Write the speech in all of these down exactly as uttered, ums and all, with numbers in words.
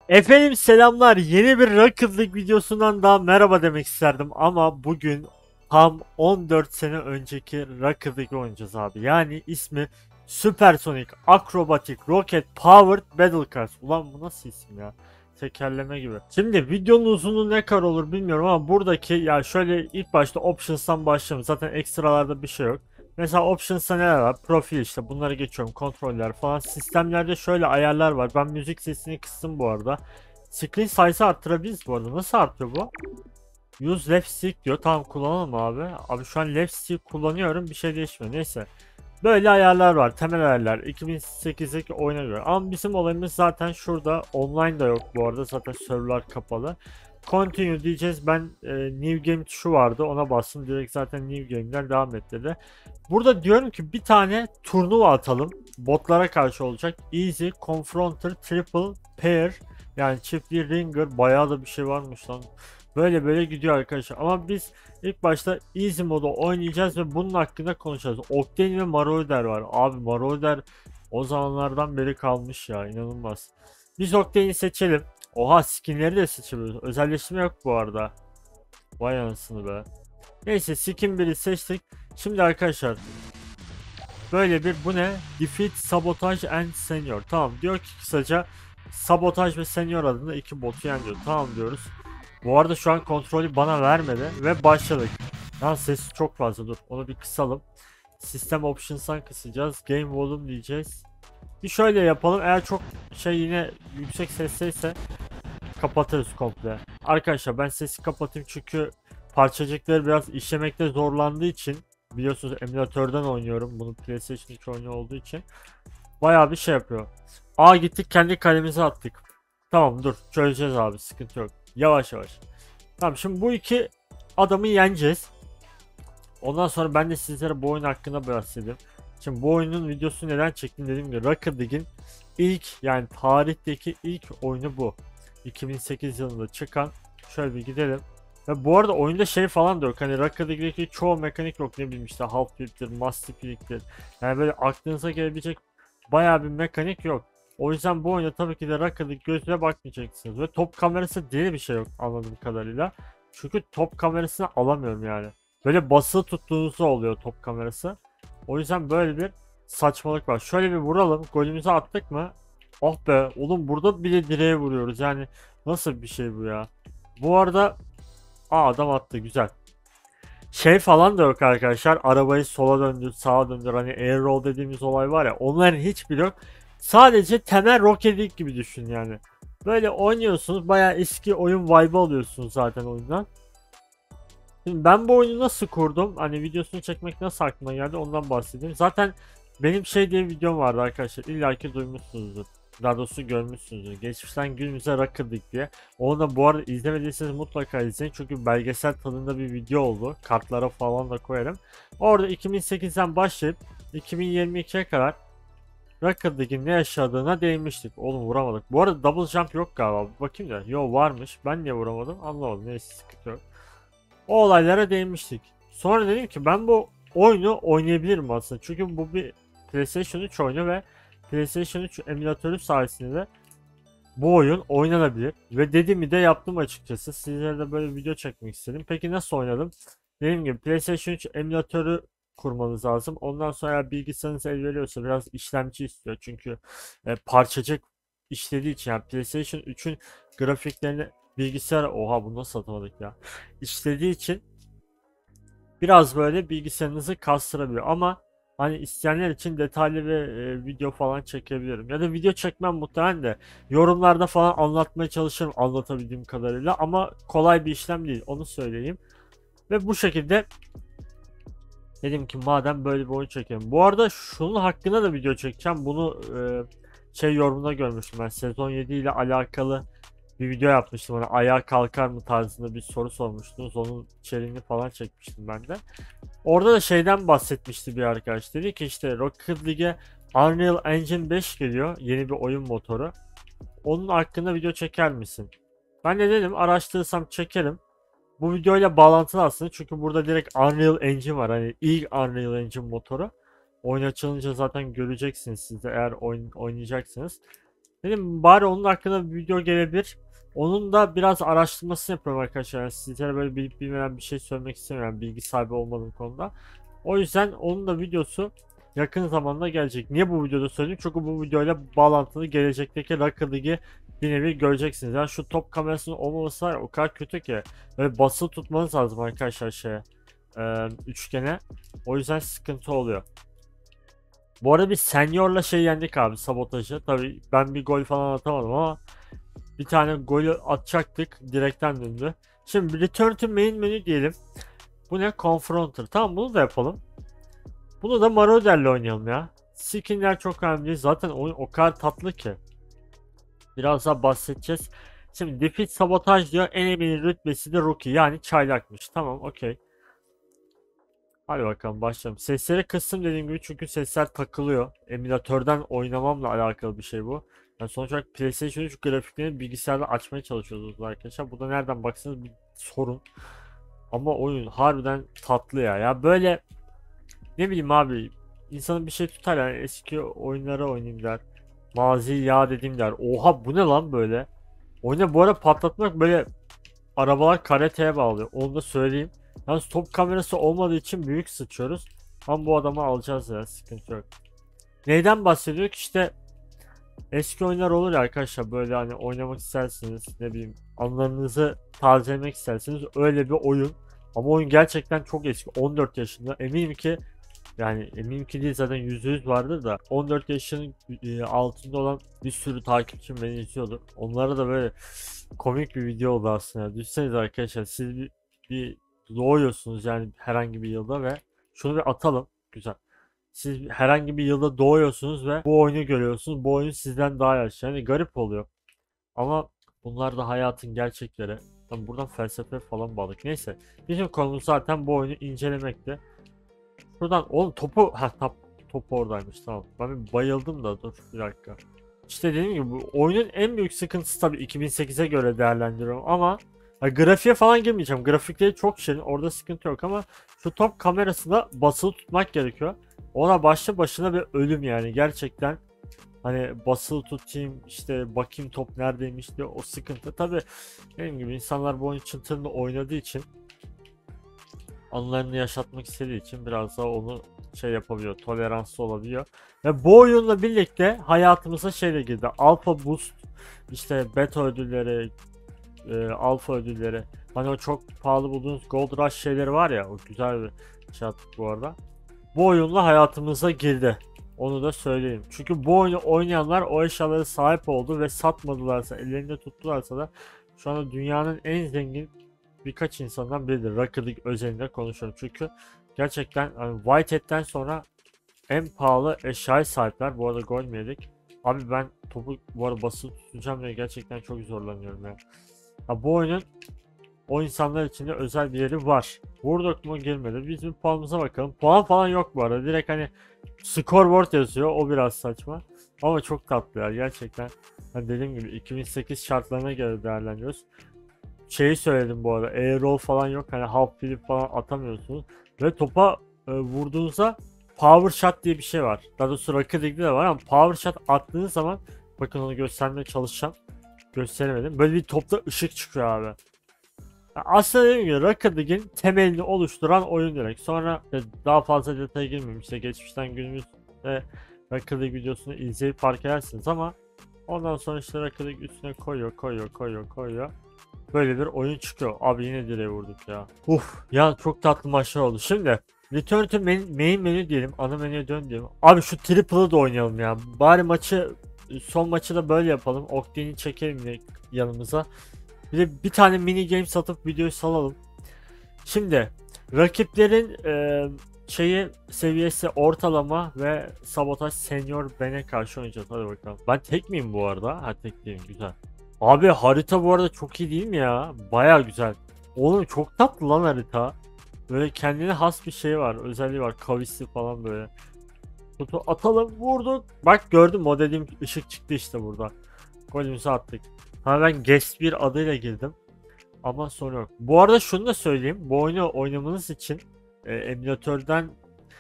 Efendim selamlar. Yeni bir Rocket League videosundan daha merhaba demek isterdim ama bugün tam on dört sene önceki Rocket League oynayacağız abi. Yani ismi Supersonic Acrobatic Rocket Powered Battle Cars. Ulan bu nasıl isim ya? Tekerleme gibi. Şimdi videonun uzunluğu ne kadar olur bilmiyorum ama buradaki ya şöyle ilk başta Options'tan başlayalım. Zaten ekstralarda bir şey yok. Mesela Options'ta neler var? Profil işte bunları geçiyorum. Kontroller falan. Sistemlerde şöyle ayarlar var. Ben müzik sesini kıstım bu arada. Screen size'ı arttırabiliriz bu arada. Nasıl artıyor bu? Use left stick diyor. Tamam kullanalım abi. Abi şu an left stick kullanıyorum. Bir şey değişmiyor. Neyse. Böyle ayarlar var. Temel ayarlar. iki bin sekizdeki oyuna göre. Ama bizim olayımız zaten şurada. Online da yok bu arada. Zaten serverlar kapalı. Continue diyeceğiz. Ben e, New Game tuşu vardı. Ona bastım. Direkt zaten New Game'den devam et dedi. Burada diyorum ki bir tane turnuva atalım. Botlara karşı olacak. Easy, Confronter, Triple, Pair. Yani çiftli, Ringer. Bayağı da bir şey varmış lan. Böyle böyle gidiyor arkadaşlar. Ama biz ilk başta Easy modu oynayacağız ve bunun hakkında konuşacağız. Octane ve Marauder var. Abi Marauder o zamanlardan beri kalmış ya. İnanılmaz. Biz Octane'i seçelim. Oha skinleri de seçebiliyoruz. Özelleştirme yok bu arada. Vay anasını be. Neyse skin biri seçtik. Şimdi arkadaşlar böyle bir bu ne? Defeat, Sabotage and Senior. Tamam diyor ki kısaca Sabotage ve Senior adında iki botu yen diyor. Tamam diyoruz. Bu arada şu an kontrolü bana vermedi ve başladık. Lan sesi çok fazla dur. Onu bir kısalım. System Options'tan kısacağız. Game Volume diyeceğiz. Bir şöyle yapalım. Eğer çok şey yine yüksek sesteyse kapatırız komple. Arkadaşlar ben sesi kapatayım çünkü parçacıkları biraz işlemekte zorlandığı için biliyorsunuz emülatörden oynuyorum. Bunu PlayStation iki oyunu olduğu için bayağı bir şey yapıyor. Aa gittik kendi kalemize attık. Tamam dur çözeceğiz abi sıkıntı yok. Yavaş yavaş. Tamam şimdi bu iki adamı yeneceğiz. Ondan sonra ben de sizlere bu oyun hakkında bahsedeyim. Şimdi bu oyunun videosunu neden çektim dediğim gibi Rocket League'in ilk yani tarihteki ilk oyunu bu. iki bin sekiz yılında çıkan. Şöyle bir gidelim. Ve bu arada oyunda şey falan da yok. Hani Rocket League'deki çoğu mekanik yok. Ne bileyim işte Half Flip'tir, Master Flick'tir. Yani böyle aklınıza gelebilecek bayağı bir mekanik yok. O yüzden bu oyunda tabii ki de Rocket League gözüne bakmayacaksınız. Ve top kamerası diye bir şey yok anladığım kadarıyla. Çünkü top kamerasını alamıyorum yani. Böyle basılı tuttuğunuzda oluyor top kamerası. O yüzden böyle bir saçmalık var. Şöyle bir vuralım. Golümüzü attık mı? Oh be oğlum burada bile direğe vuruyoruz. Yani nasıl bir şey bu ya? Bu arada aa adam attı güzel. Şey falan da yok arkadaşlar. Arabayı sola döndür, sağa döndür. Hani air roll dediğimiz olay var ya. Onların hiçbiri yok. Sadece temel Rocket League gibi düşün yani. Böyle oynuyorsunuz. Bayağı eski oyun vibe alıyorsunuz zaten oyundan. Şimdi ben bu oyunu nasıl kurdum? Hani videosunu çekmek nasıl aklıma geldi ondan bahsedeyim. Zaten benim şey diye bir videom vardı arkadaşlar. İlla ki duymuşsunuzdur. Daha doğrusu görmüşsünüzdür. Geçmişten günümüze Rocket League diye. Onu da bu arada izlemediyseniz mutlaka izleyin. Çünkü belgesel tadında bir video oldu. Kartlara falan da koyarım. Orada iki bin sekizden başlayıp iki bin yirmi ikiye kadar Rocket League'in ne yaşadığına değinmiştik. Oğlum vuramadık. Bu arada double jump yok galiba. Bakayım da. Yo varmış. Ben niye vuramadım anlamadım. Neyse sıkıntı yok. O olaylara değinmiştik. Sonra dedim ki ben bu oyunu oynayabilirim aslında. Çünkü bu bir PlayStation üç oyunu ve PlayStation üç emülatörü sayesinde de bu oyun oynanabilir. Ve dediğimi de yaptım açıkçası. Sizlere de böyle bir video çekmek istedim. Peki nasıl oynadım? Dediğim gibi PlayStation üç emülatörü kurmanız lazım. Ondan sonra eğer bilgisayarınız el veriyorsa biraz işlemci istiyor. Çünkü e, parçacık işlediği için yani PlayStation üçün grafiklerini bilgisayar oha bunu nasıl atamadık ya işlediği için biraz böyle bilgisayarınızı kastırabiliyor ama hani isteyenler için detaylı ve e, video falan çekebilirim ya da video çekmem muhtemelen de yorumlarda falan anlatmaya çalışırım anlatabildiğim kadarıyla ama kolay bir işlem değil onu söyleyeyim ve bu şekilde dedim ki madem böyle bir oyun çekelim. Bu arada şunun hakkında da video çekeceğim. Bunu e, şey yorumunda görmüştüm ben. Sezon yedi ile alakalı bir video yapmıştım. Hani ayağa kalkar mı tarzında bir soru sormuştunuz. Onun içeriğini falan çekmiştim ben de. Orada da şeyden bahsetmişti bir arkadaş. Dedi ki işte Rocket League'e Unreal Engine beş geliyor. Yeni bir oyun motoru. Onun hakkında video çeker misin? Ben de dedim araştırırsam çekerim. Bu videoyla bağlantılı aslında çünkü burada direkt Unreal Engine var. Hani ilk Unreal Engine motoru. Oyun açılınca zaten göreceksiniz siz de eğer oyun oynayacaksınız. Dedim bari onun hakkında bir video gelebilir. Onun da biraz araştırmasını yapıyorum arkadaşlar. Yani sizlere böyle bilip bilmeden bir şey söylemek istemiyorum. Yani bilgi sahibi olmadığım konuda. O yüzden onun da videosu yakın zamanda gelecek. Niye bu videoda söyleyeyim? Çünkü bu videoyla bağlantılı gelecekteki Rocket League'i bir nevi göreceksiniz. Yani şu top kamerasının olmaması var ya, o kadar kötü ki. Böyle basılı tutmanız lazım arkadaşlar şeye. E, üçgene. O yüzden sıkıntı oluyor. Bu arada biz Senior'la şey yendik abi, sabotajı. Tabii ben bir gol falan atamadım ama bir tane golü atacaktık. Direkten döndü. Şimdi return to main menü diyelim. Bu ne? Confronter. Tamam, bunu da yapalım. Bunu da Marauder'le oynayalım ya. Skinler çok önemli değil. Zaten oyun o kadar tatlı ki. Biraz daha bahsedeceğiz. Şimdi defeat sabotaj diyor. Enemy'nin rütbesi de rookie. Yani çaylakmış. Tamam, okey. Hadi bakalım başlayalım. Sesleri kıstım dediğim gibi çünkü sesler takılıyor. Emülatörden oynamamla alakalı bir şey bu. Yani sonuç olarak PlayStation üç grafiklerini bilgisayarda açmaya çalışıyoruz arkadaşlar. Bu da nereden baksanız bir sorun. Ama oyun harbiden tatlı ya. Ya böyle ne bileyim abi, insanın bir şey tutar yani, eski oyunları oynayayım der. Maziyi yad edeyim der. Oha, bu ne lan böyle? Oyuna bu arada patlatmak böyle, arabalar kareteye bağlıyor. Onu da söyleyeyim. Yalnız top kamerası olmadığı için büyük sıçıyoruz. Ama bu adamı alacağız ya, sıkıntı yok. Neyden bahsediyoruz? İşte eski oyunlar olur ya arkadaşlar, böyle hani oynamak istersiniz, ne bileyim anılarınızı tazelemek istersiniz, öyle bir oyun. Ama oyun gerçekten çok eski, on dört yaşında. Eminim ki, yani eminim ki değil zaten, yüzde yüz vardır da on dört yaşının e, altında olan bir sürü takipçim beni izliyordur. Onlara da böyle komik bir video oldu aslında. Düşünsenize arkadaşlar, siz bir, bir doğuyorsunuz yani herhangi bir yılda ve şunu bir atalım. Güzel. Siz herhangi bir yılda doğuyorsunuz ve bu oyunu görüyorsunuz. Bu oyun sizden daha yaşlı. Yani garip oluyor. Ama bunlar da hayatın gerçekleri. Tabi buradan felsefe falan bağladık. Neyse. Bizim konumuz zaten bu oyunu incelemekti. Buradan oğlum topu, ha tap, top oradaymış, tamam. Ben bir bayıldım da, dur bir dakika. İşte dediğim gibi bu oyunun en büyük sıkıntısı tabii iki bin sekize göre değerlendiriyorum ama ha, grafiğe falan girmeyeceğim. Grafikleri çok şirin, orada sıkıntı yok ama şu top kamerasında basılı tutmak gerekiyor. Ona başlı başına bir ölüm yani, gerçekten. Hani basılı tutayım işte, bakayım top neredeymiş diye, o sıkıntı. Tabii benim gibi insanlar bu oyun çıtırını oynadığı için, anılarını yaşatmak istediği için biraz daha onu şey yapabiliyor, toleranslı olabiliyor. Ve bu oyunla birlikte hayatımıza şey de girdi. Alpha Boost, işte beta ödülleri, e, alfa ödülleri. Hani o çok pahalı bulduğunuz Gold Rush şeyleri var ya, o güzel bir şey yaptık bu arada. Bu oyunla hayatımıza girdi. Onu da söyleyeyim. Çünkü bu oyunu oynayanlar o eşyalara sahip oldu ve satmadılarsa, ellerinde tuttularsa da şu anda dünyanın en zengin birkaç insandan biridir. Rocket League özelinde konuşuyorum. Çünkü gerçekten hani Whitehead'den sonra en pahalı eşyaya sahipler. Bu arada gol mü yedik? Abi ben topu bu arada basılı tutacağım diye gerçekten çok zorlanıyorum ya. Ya bu oyunun o insanlar için de özel bir yeri var. Vurduk mu girmedi. Biz bir puanımıza bakalım. Puan falan yok bu arada. Direkt hani scoreboard yazıyor. O biraz saçma. Ama çok tatlı ya gerçekten. Hani dediğim gibi iki bin sekiz şartlarına göre değerlendiriyoruz. Şeyi söyledim bu arada. Air falan yok. Hani half flip falan atamıyorsunuz. Ve topa e, vurduğunuzda power shot diye bir şey var. Daha doğrusu Rocket League'de de var ama power shot attığınız zaman, bakın onu göstermeye çalışacağım. Gösteremedim. Böyle bir topta ışık çıkıyor abi. Aslında dediğim gibi Rocket League'in temelini oluşturan oyun direkt. Sonra daha fazla detaya girmeyeyim. İşte geçmişten günümüzde Rocket League videosunu izleyip fark edersiniz ama ondan sonra işte Rocket League üstüne koyuyor, koyuyor, koyuyor, koyuyor. Böyle bir oyun çıkıyor. Abi yine direğe vurduk ya. Uf ya, çok tatlı maçlar oldu. Şimdi Return to main, main menü diyelim. Ana menüye dön diyelim. Abi şu triple'ı da oynayalım ya. Bari maçı, son maçı da böyle yapalım. Octane'i çekelim yanımıza. Bir de bir tane mini game satıp videoyu salalım. Şimdi rakiplerin e, şeyi seviyesi ortalama ve sabotaj senior bene karşı oynayacağız. Hadi bakalım. Ben tek miyim bu arada? Ha, tek değilim, güzel. Abi harita bu arada çok iyi değil mi ya? Baya güzel. Oğlum çok tatlı lan harita. Böyle kendine has bir şey var. Özelliği var. Kavisli falan böyle. Kutu atalım, vurduk. Bak gördün mü, o dediğim ışık çıktı işte burada. Golümüzü attık. Ha, ben guest bir adıyla girdim. Ama sorun yok. Bu arada şunu da söyleyeyim. Bu oyunu oynamanız için e, emülatörden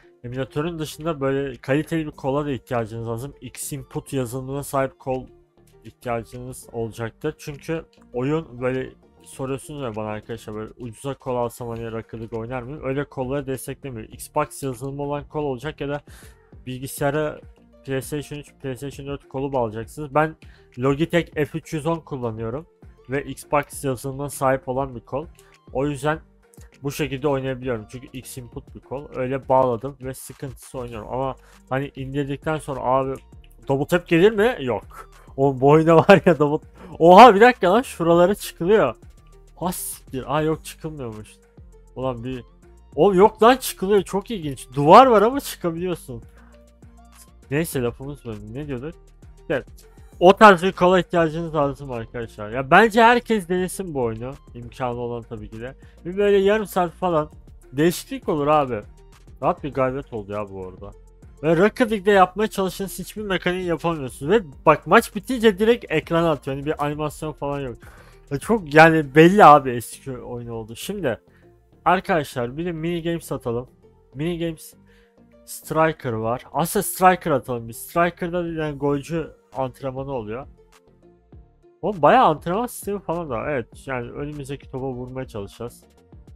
emülatörün dışında böyle kaliteli bir kola da ihtiyacınız lazım. X-Input yazılımına sahip kol ihtiyacınız olacaktır. Çünkü oyun böyle soruyorsunuz ya bana arkadaşlar, böyle ucuza kol alsam hani Rocket League oynar mıyım? Öyle kolları desteklemiyor. Xbox yazılımı olan kol olacak ya da bilgisayara PlayStation üç, PlayStation dört kolu bağlayacaksınız. Ben Logitech F üç yüz on kullanıyorum ve Xbox yazılımına sahip olan bir kol. O yüzden bu şekilde oynayabiliyorum. Çünkü X input bir kol. Öyle bağladım ve sıkıntısı oynuyorum. Ama hani indirdikten sonra abi double tap gelir mi? Yok. O bu oyunda var ya double... Oha bir dakika lan, şuralara çıkılıyor. Hassiktir. Aa yok, çıkılmıyormuş. Ulan bir... O yok lan, çıkılıyor. Çok ilginç. Duvar var ama çıkabiliyorsun. Neyse, lafımız böyle. Ne diyorduk? Evet. O tarz bir kola ihtiyacınız lazım arkadaşlar. Ya bence herkes denesin bu oyunu. İmkanı olan tabii ki de. Bir böyle yarım saat falan değişiklik olur abi. Rahat bir galibiyet oldu ya bu arada. Ve Rocket League'de yapmaya çalıştığınız hiçbir mekaniği yapamıyorsunuz. Ve bak, maç bitince direkt ekrana atıyor. Yani bir animasyon falan yok. Ya çok yani belli abi, eski oyun oldu. Şimdi arkadaşlar bir de mini games atalım. Mini games Striker var. Aslında Striker atalım biz. Striker'da yani golcü antrenmanı oluyor. O bayağı antrenman sistemi falan da. Evet, yani önümüzdeki topa vurmaya çalışacağız.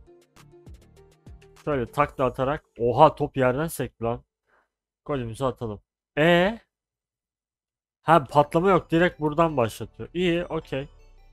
Şöyle takla atarak. Oha, top yerden sekti lan. Golümüzü atalım. E Ha, patlama yok, direkt buradan başlatıyor. İyi, okey.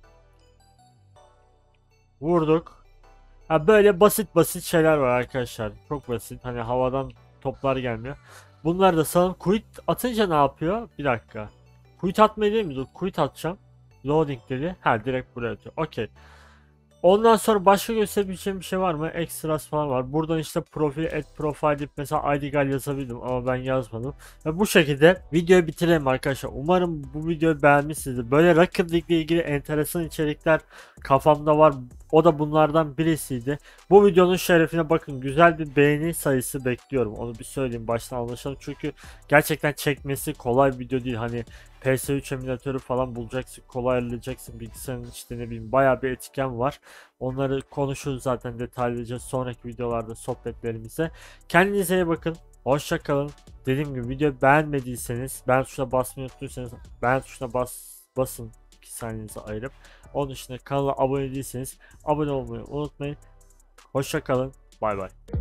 Vurduk. Ha, böyle basit basit şeyler var arkadaşlar. Çok basit. Hani havadan toplar gelmiyor. Bunlar da sanırım quit atınca ne yapıyor? Bir dakika. Quit atmayı değil mi? Dur, quit atacağım. Loading dedi. Ha, direkt buraya atıyor. Okey. Ondan sonra başka gösterebileceğim bir şey var mı? Extras falan var. Buradan işte profil, add profile deyip mesela I D gal yazabildim ama ben yazmadım. Ve bu şekilde videoyu bitirelim arkadaşlar. Umarım bu videoyu beğenmişsinizdir. Böyle Rocket League ile ilgili enteresan içerikler kafamda var. O da bunlardan birisiydi. Bu videonun şerefine bakın, güzel bir beğeni sayısı bekliyorum. Onu bir söyleyeyim baştan anlaşalım. Çünkü gerçekten çekmesi kolay bir video değil. Hani P S üç emülatörü falan bulacaksın, kolaylayacaksın bilgisayarın, işte ne bileyim, bayağı bir etken var. Onları konuşuruz zaten detaylıca sonraki videolarda, sohbetlerimizde. Kendinize iyi bakın. Hoşça kalın. Dediğim gibi videoyu beğenmediyseniz, beğen tuşuna basmayı unuttuysanız beğen tuşuna bas basın, iki saniyenizi ayırıp. Onun dışında kanala abone değilseniz abone olmayı unutmayın. Hoşça kalın. Bay bay.